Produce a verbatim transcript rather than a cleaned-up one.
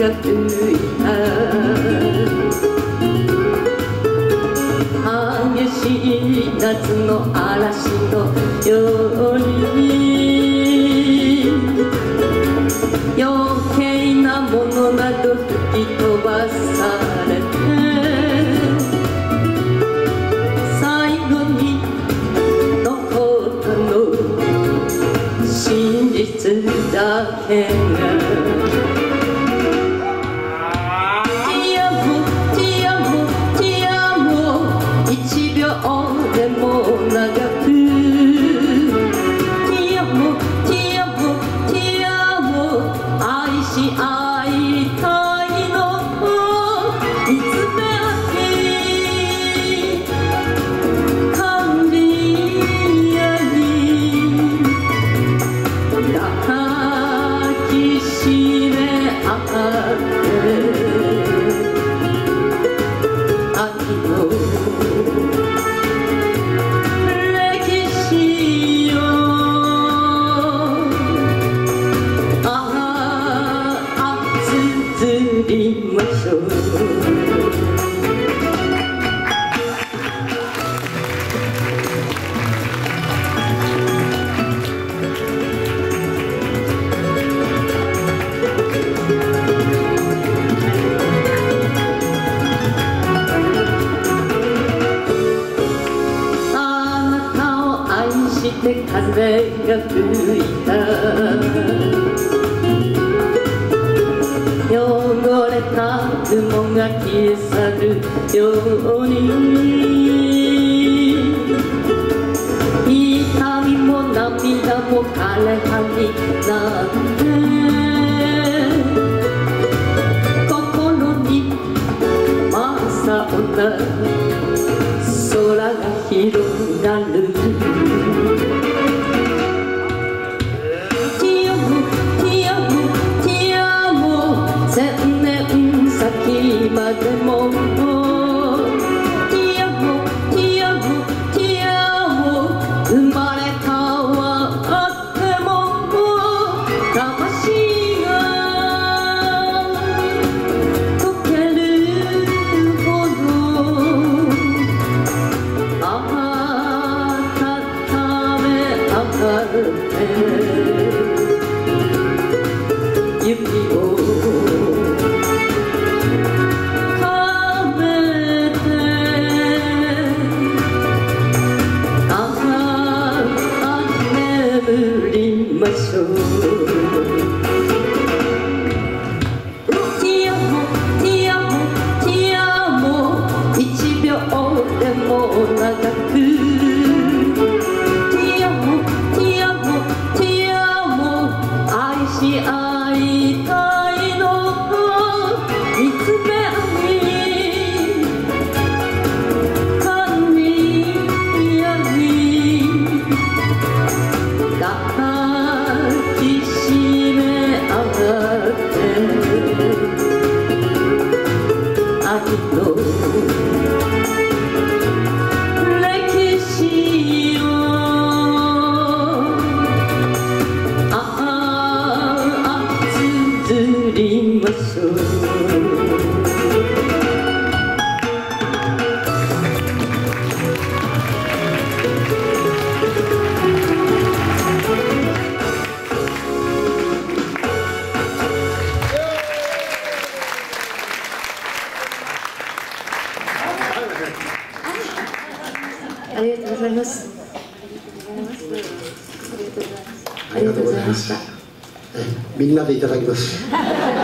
が吹いた激しい夏の嵐のように余計なものなど吹き飛ばされて最後に残ったの真実だけがでも長くティアモティアモティアモ愛し合いたいの見つめ合い感じ合い抱きしめ合って秋の風が吹いた汚れた雲が消え去るように痛みも涙も枯葉になって心に真っ青な空が広がる今でもティアモティアモティアモ生まれ変わっても魂が溶けるほど温め合って雪をましょうティアモティアモティアモ一秒でも長くティアモティアモティアモ愛し合いたいの見つめ合い感じ合い秋の歴史をああ綴りましょうありがとうございます。 ありがとうございました。みんなでいただきます。